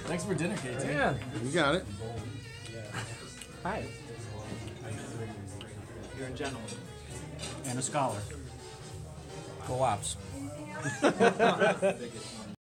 Thanks for dinner, KT. Yeah. You got it. Hi. You're a gentleman. And a scholar. Co-ops. Biggest one.